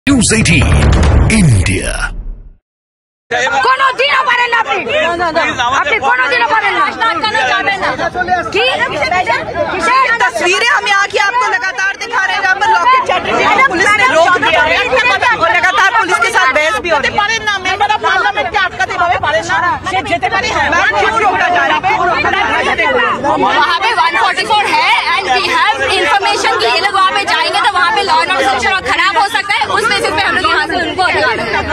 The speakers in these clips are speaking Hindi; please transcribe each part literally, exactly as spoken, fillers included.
News eighteen India. কোনো দিনও পারেন না আপনি আপনি কোনো দিনও পারেন না কি तस्वीरें हम यहाँ की आपको लगातार दिखा रहे हैं जहाँ पर लॉकेट चैटर्जी को पुलिस ने रोक दिया है और लगातार पुलिस के साथ बहस भी होती है। ना मेंबर ऑफ पार्लियामेंट के आटकाते भावे पारे ना से जेते पारे हैं क्यों रोका जा रहा है? वहाँ पे वन फोर्टी फोर है एंड वी हैव इंफॉर्मेशन कि ये लोग वहाँ पे जाएंगे तो वहाँ पे लॉ एंड ऑर्डर सिचुएशन खराब हो सकता है। उस बेसिस पे हम लोग यहाँ से उनको हटा रहे हैं।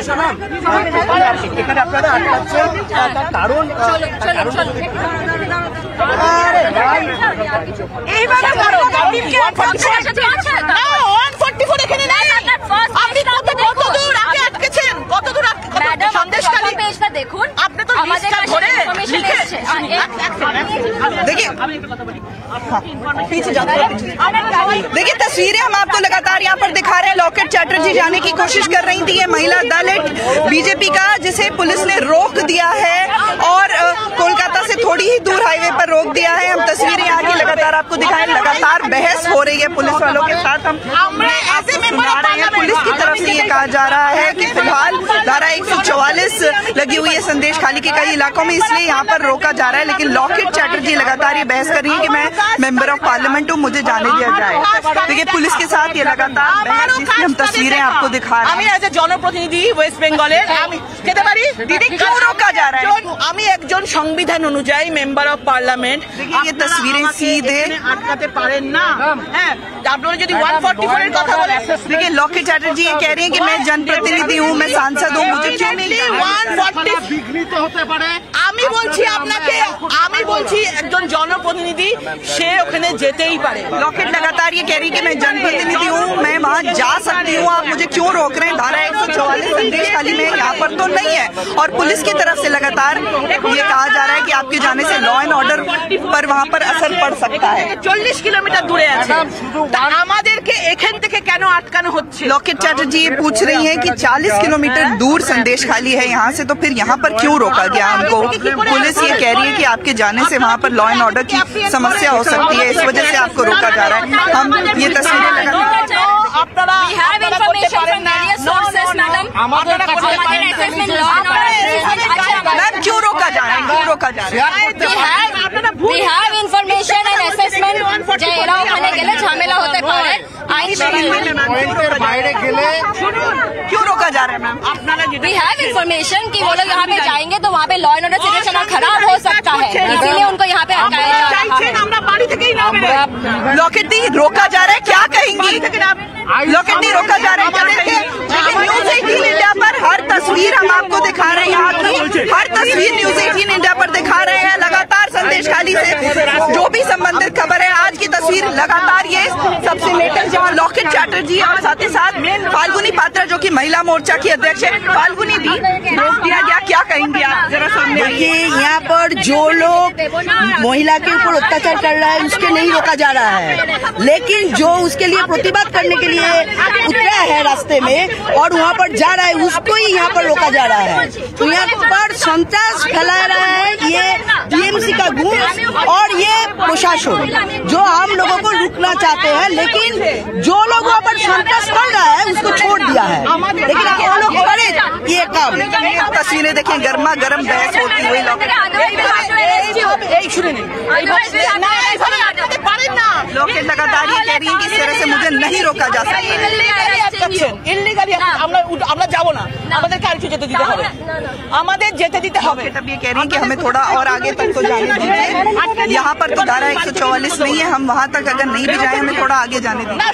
দেখুন আপনি তো देखिए देखिए तस्वीरें हम आपको लगातार यहाँ पर दिखा रहे हैं। लॉकेट चैटर्जी जाने की कोशिश कर रही थी। ये महिला दल बीजेपी का जिसे पुलिस ने रोक दिया है और कोलकाता से थोड़ी ही दूर हाईवे पर रोक दिया है। हम तस्वीरें यहाँ की लगातार आपको दिखाएं। लगातार बहस हो रही है पुलिस वालों के साथ। हम ऐसे में सुना रहे हैं पुलिस की तरफ से ये कहा जा रहा है कि फिलहाल धारा एक सौ चौवालीस लगी हुई है संदेश खाली के कई इलाकों में, इसलिए यहाँ पर रोका जा रहा है। लेकिन लॉकेट चैटर्जी लगातार ये बहस कर रही है कि मैं मेंबर ऑफ पार्लियामेंट हूँ, मुझे जाने दिया जाए। देखिए पुलिस के साथ ये लगातार बहस, जिसकी हम तस्वीरें आपको दिखा रहे हैं। আমি এজ এ জনপ্রতিনিধি ওয়েস্ট বেঙ্গলের আমি যেতে পারি দিদি क्यों रोका जा रहा है? আমি একজন সংবিধান অনুযায়ী মেম্বার অফ পার্লামেন্ট। देखिए ये तस्वीरें सीधे আটকাতে পারেন না। হ্যাঁ আপনারা যদি एक सौ चौवालीस এর কথা বলেন, देखिए लॉकेट चैटर्जी ये कह रही है कि मैं जनप्रतिनिधि हूँ, मैं सांसद हूँ, मुझे क्यों नहीं एक सौ चौवालीस বিঘ্নিত হতে পারে। আমি বলছি আপনাকে আমি বলছি একজন জনপ্রতিনিধি সে ওখানে যেতেই পারে। लॉकेट लगातार ये कह रही कि मैं जनप्रतिनिधि हूँ, मैं वहाँ जा सकती हूँ, आप मुझे क्यों रोक रहे हैं? धारा एक सौ चौवालीस संदेश खाली में यहाँ पर तो नहीं है। और पुलिस की तरफ से लगातार ये कहा जा रहा है कि आपके जाने से लॉ एंड ऑर्डर पर वहाँ पर असर पड़ सकता है। चल्लिस किलोमीटर दूरे लॉकेट चैटर्जी ये पूछ रही है कि चालीस किलोमीटर दूर संदेश खाली है यहाँ से, तो फिर यहाँ पर क्यों रोका गया हमको? पुलिस ये कह रही है कि आपके जाने से वहाँ पर लॉ एंड ऑर्डर की समस्या हो सकती है, इस वजह से आपको रोका जा रहा है। हम ये तस्वीरें मैम क्यों रोका जा रहा है? क्यों रोका जा रहा है? We have information and assessment जयराव खाने के लिए झमेला होते पारे क्यों रोका जा रहा है मैम? We have information कि वो लोग यहाँ पे जाएंगे तो वहाँ पे लॉ एंड ऑर्डर सिचुएशन खराब हो सकता है, इसीलिए उनको यहाँ पे अटकाया जा रहा है। लॉकेट दी रोका जा रहा है, क्या कहेंगी? लॉकेट दी रोका जा रहा है, न्यूज एटीन इंडिया पर हर तस्वीर हम आपको दिखा रहे हैं। यहाँ की हर तस्वीर न्यूज एटीन इंडिया पर दिखा रहे हैं। लगातार संदेश खाली से जो भी संबंधित खबर है, आज की तस्वीर लगातार ये सबसे लेटेस्ट, जहाँ लॉकेट चैटर्जी और साथ ही साथ फाल्गुनी पात्रा जो कि महिला मोर्चा की अध्यक्ष है। फाल्गुनी दी रोक दिया गया, क्या कहेंगे आप? जरा सामने देखिए यहाँ पर जो लोग महिला के ऊपर अत्याचार कर रहा है उसके नहीं रोका जा रहा है, लेकिन जो उसके लिए प्रतिवाद करने के लिए उतरा है रास्ते में और वहाँ पर जा रहा है उसको ही यहाँ पर रोका जा रहा है। तो यहाँ पर संतोष फैला रहा है ये टीएमसी का गुट और ये प्रशासन जो हम लोगों को रुकना चाहते हैं, लेकिन जो लोग वहाँ पर संतोष कर रहा है उसको छोड़ दिया है। लेकिन आप लोग करें ये काम। तस्वीरें देखें, गर्मा गर्म बहस होती हुई लॉकेट लॉकेट लगातार ये कह रही है कि इस तरह से मुझे नहीं रोका जा सकता। तब ये कह रही है कि हमें थोड़ा और आगे तक तो जाने दीजिए। यहाँ पर तो धारा एक सौ चौवालीस नहीं है, हम वहाँ तक अगर नहीं भी जाए हमें थोड़ा आगे जाने दीजिए।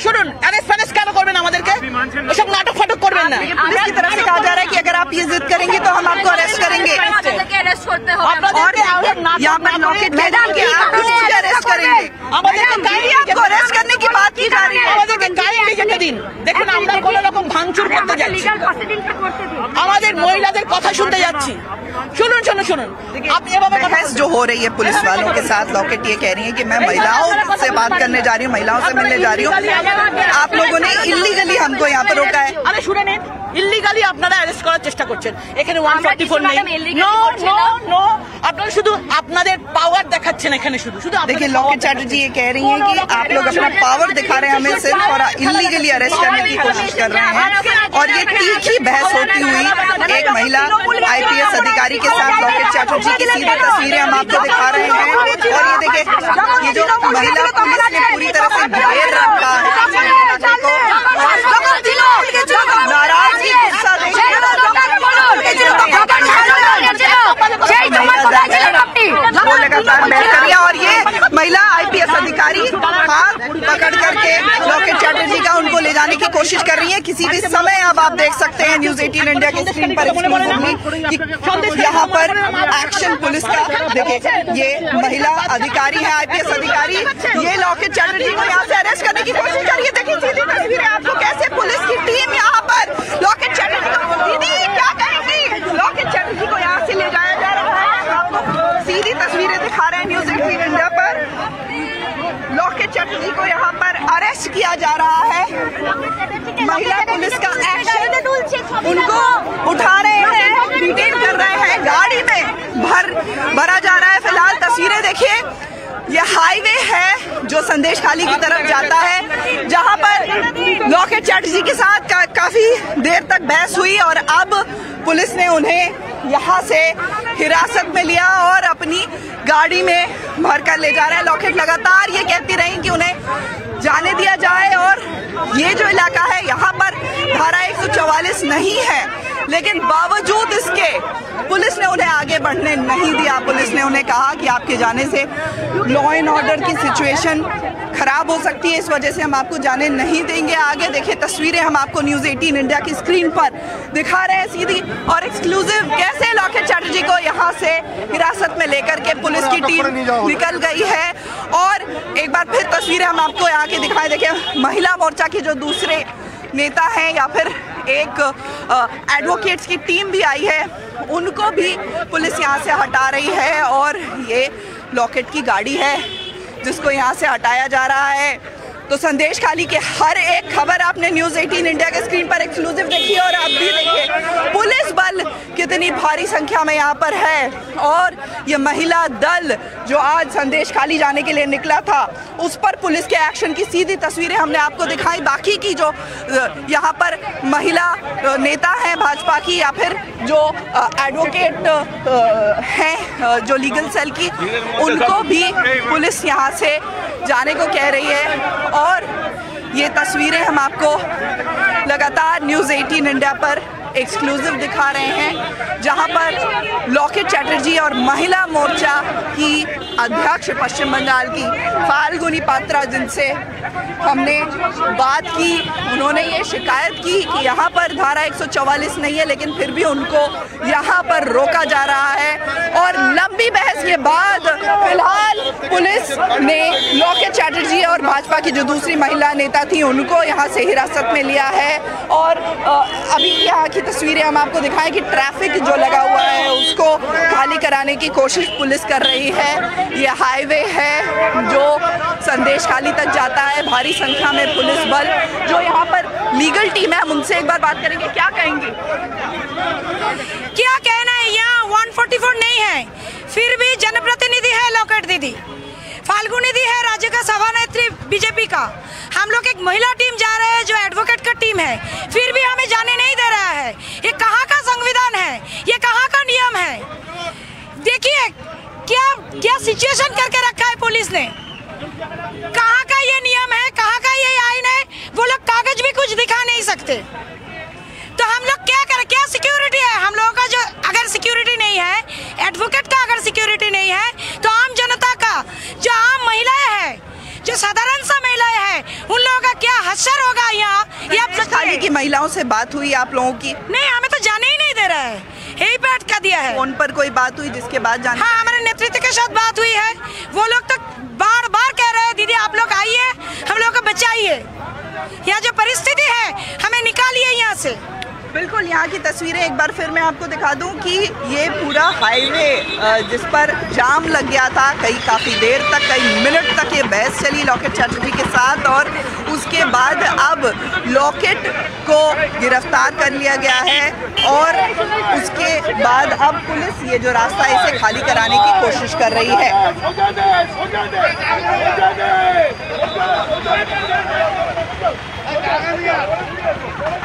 पुलिस की तरफ से कहा जा रहा है कि अगर आप ये जिद करेंगे तो हम आपको अरेस्ट करेंगे और यहाँ पर लॉकेट मैदान के आप मुझे अरेस्ट करेंगे। आपको अरेस्ट करने की बात की जा रही है। দেখুন আমরা কোন রকম ভাঙচুর করতে যাচ্ছি, আমাদের মহিলাদের কথা শুনতে যাচ্ছি। सुनुन सुनुन सुनुन आप ये बहस जो हो रही है पुलिस वालों के साथ, लॉकेट ये कह रही है कि मैं महिलाओं से बात करने जा रही हूँ, महिलाओं से मिलने जा रही हूँ। आप लोगों ने इलीगली हमको यहाँ पर रोका है। ইল্লিগালি আপনারা অ্যারেস্ট করার চেষ্টা করছেন। এখানে ওয়ান ফর্টি ফোর নেই, নো নো नो আপনারা শুধু আপনাদের পাওয়ার দেখাচ্ছেন এখানে শুধু শুধু। देखिए लॉकेट चैटर्जी ये कह रही हैं कि आप लोग अपना पावर दिखा रहे हैं हमें सिर्फ, और इलीगली अरेस्ट करने की कोशिश कर रहे हैं। और ये तीखी बहस होती हुई एक महिला आईपीएस अधिकारी के साथ लॉकेट चैटर्जी की सीधी तस्वीरें हम आपको दिखा रहे हैं। और ये देखिए ये जो महिला पुलिस ने पूरी तरह से घेर रखा है नाराजगी गुस्सा वो लगातार बैठ कर, और ये महिला आईपीएस अधिकारी हाथ पकड़ करके लॉकेट चैटर्जी का उनको ले जाने की कोशिश कर रही है। किसी भी समय अब आप देख सकते हैं न्यूज एटीन इंडिया की स्क्रीन पर यहाँ पर एक्शन पुलिस का। देखिए ये महिला अधिकारी है आईपीएस अधिकारी, ये लॉकेट चैटर्जी को यहाँ से अरेस्ट करने की कोशिश कर रही है। देखिए सीधी तस्वीरें आपको कैसे पुलिस की टीम यहाँ पर लॉकेट चैटर्जी को, दीदी क्या कहेंगी, लॉकेट चैटर्जी को यहाँ से ले जाया जा रहा है। आपको सीधी तस्वीरें दिखा रहे हैं न्यूज एटीन इंडिया पर, लॉकेट चैटर्जी को यहाँ पर अरेस्ट किया जा रहा है। महिला पुलिस का एक्शन, उनको उठा रहे हैं, डिटेन कर रहे हैं, गाड़ी में भर भरा जा रहा है। फिलहाल तस्वीरें देखिए, ये हाईवे है जो संदेश खाली की तरफ जाता है, जहां पर लॉकेट चैटर्जी के साथ का, काफी देर तक बहस हुई और अब पुलिस ने उन्हें यहाँ से हिरासत में लिया और अपनी गाड़ी में भरकर ले जा रहा है। लॉकेट लगातार ये कहती रही कि उन्हें जाने दिया जाए, और ये जो इलाका है यहाँ पर धारा एक सौ चौवालीस नहीं है, लेकिन बावजूद इसके पुलिस ने उन्हें आगे बढ़ने नहीं दिया। पुलिस ने उन्हें कहा कि आपके जाने से लॉ एंड ऑर्डर की सिचुएशन खराब हो सकती है, इस वजह से हम आपको जाने नहीं देंगे आगे। देखिए तस्वीरें हम आपको न्यूज एटीन इंडिया की स्क्रीन पर दिखा रहे हैं सीधी और एक्सक्लूसिव, कैसे लॉकेट चैटर्जी को यहाँ से हिरासत में लेकर के पुलिस की टीम निकल गई है। और एक बार फिर तस्वीरें हम आपको यहाँ की दिखाएं। देखिए महिला मोर्चा के जो दूसरे नेता हैं या फिर एक एडवोकेट्स की टीम भी आई है, उनको भी पुलिस यहाँ से हटा रही है। और ये लॉकेट की गाड़ी है जिसको यहाँ से हटाया जा रहा है। तो संदेश खाली के हर एक खबर आपने न्यूज एटीन इंडिया के स्क्रीन पर एक्सक्लूसिव देखी, और आप भी देखिए पुलिस बल कितनी भारी संख्या में यहाँ पर है। और ये महिला दल जो आज संदेश खाली जाने के लिए निकला था, उस पर पुलिस के एक्शन की सीधी तस्वीरें हमने आपको दिखाई। बाकी की जो यहाँ पर महिला नेता हैं भाजपा की या फिर जो एडवोकेट हैं जो लीगल सेल की, उनको भी पुलिस यहाँ से जाने को कह रही है। और ये तस्वीरें हम आपको लगातार न्यूज़ एटीन इंडिया पर एक्सक्लूसिव दिखा रहे हैं, जहां पर लॉकेट चैटर्जी और महिला मोर्चा की अध्यक्ष पश्चिम बंगाल की फाल्गुनी पात्रा, जिनसे हमने बात की, उन्होंने ये शिकायत की कि यहाँ पर धारा एक सौ चौवालीस नहीं है, लेकिन फिर भी उनको यहाँ पर रोका जा रहा है। और लंबी बहस के बाद फिलहाल पुलिस ने लॉकेट चैटर्जी और भाजपा की जो दूसरी महिला नेता थी, उनको यहाँ से हिरासत में लिया है। और अभी यहाँ की तस्वीरें हम आपको दिखाएं कि ट्रैफिक जो लगा हुआ है उसको खाली कराने की कोशिश पुलिस कर रही है। ये हाईवे है जो संदेश खाली तक जाता है, भारी संख्या में पुलिस बल जो यहाँ पर लीगल टीम है, हम उनसे एक बार बात करेंगे। क्या कहेंगे, क्या कहना है? यहाँ वन फोर्टी फोर नहीं है, फिर भी जनप्रतिनिधि है लॉकेट दीदी, फाल्गुनी दी है राज्य का सभानेत्री बीजेपी का। हम लोग एक महिला टीम जा रहे हैं जो एडवोकेट का टीम है, फिर भी हमें जाने नहीं दे रहा है। ये कहाँ का संविधान है, ये कहाँ का नियम है? देखिए क्या क्या सिचुएशन करके रखा है पुलिस ने। कहाँ का ये नियम है, कहाँ का ये आईन है? वो लोग कागज भी कुछ दिखा नहीं सकते। तो हम लोग क्या करें? क्या सिक्योरिटी है हम लोगों का? जो अगर सिक्योरिटी नहीं है, एडवोकेट का अगर सिक्योरिटी नहीं है, तो आम जनता का, जो आम महिलाएं हैं, जो साधारण सा महिलाएं हैं, उन लोगों का क्या हश्र होगा यहाँ? ये आप खाली की महिलाओं से बात हुई आप लोगों की? नहीं, हमें तो जाने ही नहीं दे रहा है, यही पे अटका दिया है। फोन पर कोई बात हुई जिसके बाद जाने? हाँ, हमारे नेतृत्व के साथ बात हुई है। वो लोग तो बार बार कह रहे हैं दीदी आप लोग आइए, हम लोग को बचाइए, यहाँ जो परिस्थिति है हमें निकालिए यहाँ से। बिल्कुल, यहाँ की तस्वीरें एक बार फिर मैं आपको दिखा दूं कि ये पूरा हाईवे जिस पर जाम लग गया था, कई काफ़ी देर तक, कई मिनट तक ये बहस चली लॉकेट चैटर्जी के साथ, और उसके बाद अब लॉकेट को गिरफ्तार कर लिया गया है और उसके बाद अब पुलिस ये जो रास्ता है इसे खाली कराने की कोशिश कर रही है।